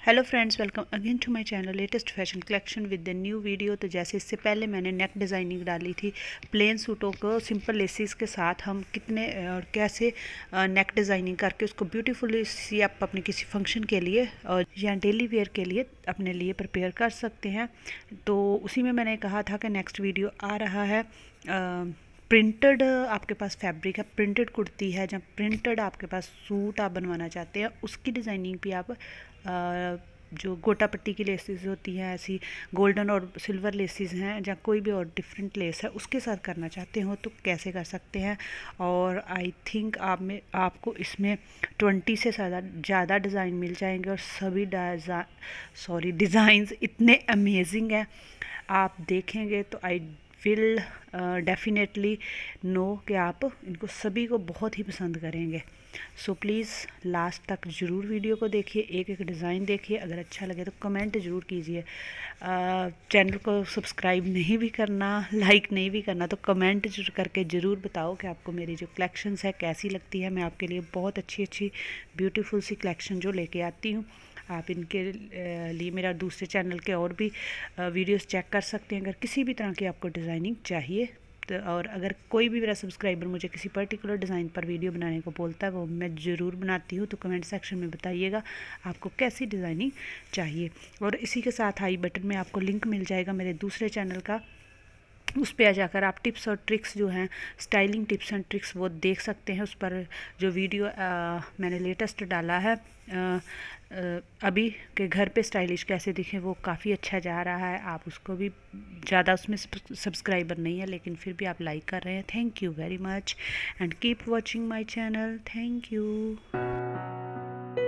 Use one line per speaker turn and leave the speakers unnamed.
Hello friends, welcome again to my channel latest fashion collection with the new video. तो जैसे इससे पहले मैंने नेक डिज़ाइनिंग डाली थी प्लेन सूटों को सिंपल लेसिस के साथ हम कितने और कैसे नेक डिज़ाइनिंग करके उसको ब्यूटीफुली सी आप अपने किसी फंक्शन के लिए या डेली वेयर के लिए अपने लिए प्रिपेयर कर सकते हैं। तो उसी में मैंने कहा था कि नेक्स्ट वीडियो आ रहा है। प्रिंटेड आपके पास फैब्रिक है, प्रिंटेड कुर्ती है, जहाँ प्रिंटेड आपके पास सूट आप बनवाना चाहते हैं उसकी डिज़ाइनिंग भी आप जो गोटा पट्टी की लेसेस होती हैं, ऐसी गोल्डन और सिल्वर लेसेस हैं, जहाँ कोई भी और डिफरेंट लेस है उसके साथ करना चाहते हो तो कैसे कर सकते हैं। और आई थिंक आपको इसमें 20 से ज़्यादा डिज़ाइन मिल जाएंगे और सभी डिज़ाइंस इतने अमेजिंग हैं, आप देखेंगे तो आई विल डेफिनेटली नो कि आप इनको सभी को बहुत ही पसंद करेंगे। सो प्लीज़ लास्ट तक ज़रूर वीडियो को देखिए, एक एक डिज़ाइन देखिए, अगर अच्छा लगे तो कमेंट ज़रूर कीजिए। चैनल को सब्सक्राइब नहीं भी करना, लाइक नहीं भी करना, तो कमेंट करके ज़रूर बताओ कि आपको मेरी जो कलेक्शंस है कैसी लगती है। मैं आपके लिए बहुत अच्छी ब्यूटीफुल सी कलेक्शन जो लेके आती हूँ, आप इनके लिए मेरा दूसरे चैनल के और भी वीडियोस चेक कर सकते हैं अगर किसी भी तरह की आपको डिज़ाइनिंग चाहिए तो। और अगर कोई भी मेरा सब्सक्राइबर मुझे किसी पर्टिकुलर डिज़ाइन पर वीडियो बनाने को बोलता है, वो मैं ज़रूर बनाती हूँ। तो कमेंट सेक्शन में बताइएगा आपको कैसी डिज़ाइनिंग चाहिए। और इसी के साथ आई बटन में आपको लिंक मिल जाएगा मेरे दूसरे चैनल का, उस पर आ जाकर आप टिप्स और ट्रिक्स जो हैं, स्टाइलिंग टिप्स एंड ट्रिक्स, वो देख सकते हैं। उस पर जो वीडियो मैंने लेटेस्ट डाला है अभी के घर पे स्टाइलिश कैसे दिखें, वो काफ़ी अच्छा जा रहा है। आप उसको भी, ज़्यादा उसमें सब्सक्राइबर नहीं है लेकिन फिर भी आप लाइक कर रहे हैं। Thank you very much and keep watching my channel. Thank you.